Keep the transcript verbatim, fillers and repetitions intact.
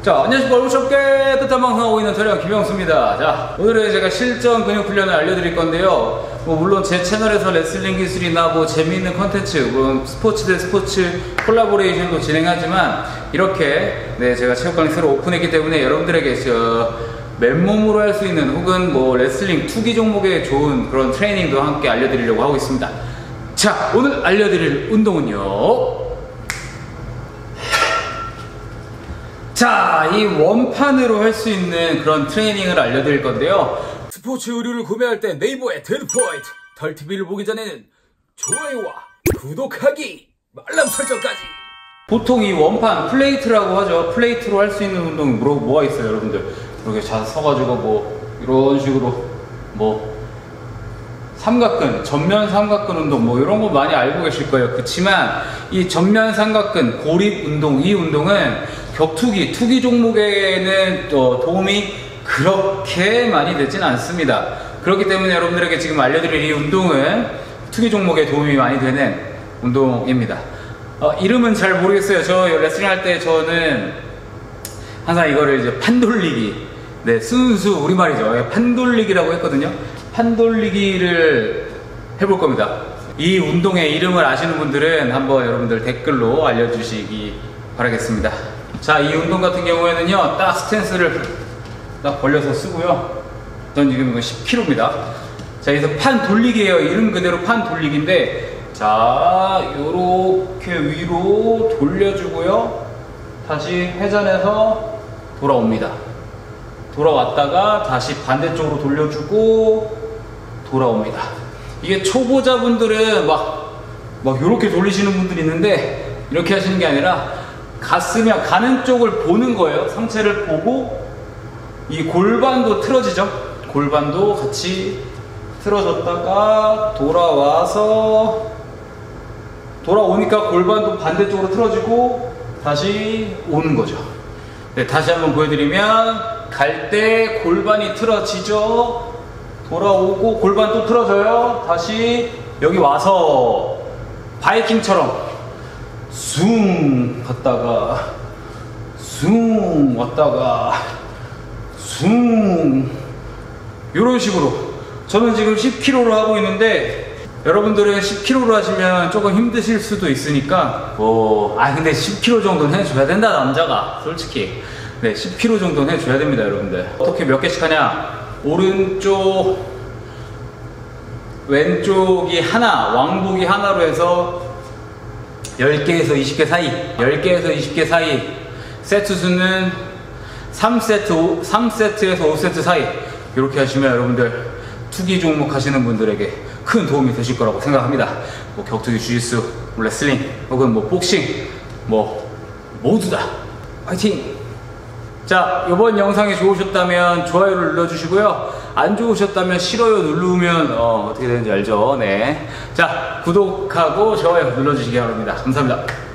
자, 안녕하십니까. 얼굴쇼게 뜻한 방송하고 있는 저령 김영수입니다. 자, 오늘은 제가 실전 근육 훈련을 알려드릴 건데요. 뭐 물론 제 채널에서 레슬링 기술이나 뭐 재미있는 컨텐츠, 뭐 스포츠 대 스포츠 콜라보레이션도 진행하지만 이렇게 네 제가 체육관을 새로 오픈했기 때문에 여러분들에게 저 맨몸으로 할 수 있는 혹은 뭐 레슬링 투기 종목에 좋은 그런 트레이닝도 함께 알려드리려고 하고 있습니다. 자, 오늘 알려드릴 운동은요. 자, 이 원판으로 할 수 있는 그런 트레이닝을 알려드릴 건데요. 스포츠 의류를 구매할 때 네이버에 데드포인트, 덜티비를 보기 전에는 좋아요와 구독하기, 알람 설정까지. 보통 이 원판, 플레이트라고 하죠. 플레이트로 할 수 있는 운동이 뭐, 뭐가 있어요, 여러분들? 이렇게 자 서가지고 뭐 이런 식으로 뭐 삼각근, 전면 삼각근 운동 뭐 이런 거 많이 알고 계실 거예요. 그렇지만 이 전면 삼각근 고립 운동, 이 운동은 격투기, 투기 종목에는 또 도움이 그렇게 많이 되진 않습니다. 그렇기 때문에 여러분들에게 지금 알려드릴 이 운동은 투기 종목에 도움이 많이 되는 운동입니다. 어, 이름은 잘 모르겠어요. 저 레슬링 할 때 저는 항상 이거를 이제 판돌리기, 네, 순수 우리말이죠. 판돌리기라고 했거든요. 판돌리기를 해볼 겁니다. 이 운동의 이름을 아시는 분들은 한번 여러분들 댓글로 알려주시기 바라겠습니다. 자, 이 운동 같은 경우에는요, 딱 스탠스를 딱 벌려서 쓰고요. 전 지금 십 킬로그램입니다. 자, 여기서 판 돌리기예요. 이름 그대로 판 돌리기인데, 자, 요렇게 위로 돌려주고요. 다시 회전해서 돌아옵니다. 돌아왔다가 다시 반대쪽으로 돌려주고 돌아옵니다. 이게 초보자분들은 막, 막 요렇게 돌리시는 분들이 있는데, 이렇게 하시는 게 아니라 갔으면 가는 쪽을 보는 거예요. 상체를 보고 이 골반도 틀어지죠. 골반도 같이 틀어졌다가 돌아와서 돌아오니까 골반도 반대쪽으로 틀어지고 다시 오는 거죠. 네, 다시 한번 보여드리면 갈 때 골반이 틀어지죠. 돌아오고 골반 또 틀어져요. 다시 여기 와서 바이킹처럼 숭 갔다가 숭 왔다가 숭 이런 식으로. 저는 지금 십 킬로그램를 하고 있는데 여러분들은 십 킬로그램를 하시면 조금 힘드실 수도 있으니까 뭐, 아 근데 십 킬로그램 정도는 해줘야 된다, 남자가. 솔직히 네, 십 킬로그램 정도는 해줘야 됩니다, 여러분들. 어떻게 몇 개씩 하냐. 오른쪽 왼쪽이 하나, 왕복이 하나로 해서 열 개에서 이십 개 사이, 열 개에서 이십 개 사이. 세트 수는 삼 세트, 삼 세트에서 오 세트 사이. 이렇게 하시면 여러분들 투기 종목 하시는 분들에게 큰 도움이 되실 거라고 생각합니다. 뭐 격투기, 주짓수, 레슬링, 혹은 뭐 복싱, 뭐 모두 다 화이팅! 자, 이번 영상이 좋으셨다면 좋아요를 눌러주시고요. 안 좋으셨다면 싫어요 누르면 어, 어떻게 되는지 알죠? 네. 자, 구독하고 좋아요 눌러주시기 바랍니다. 감사합니다.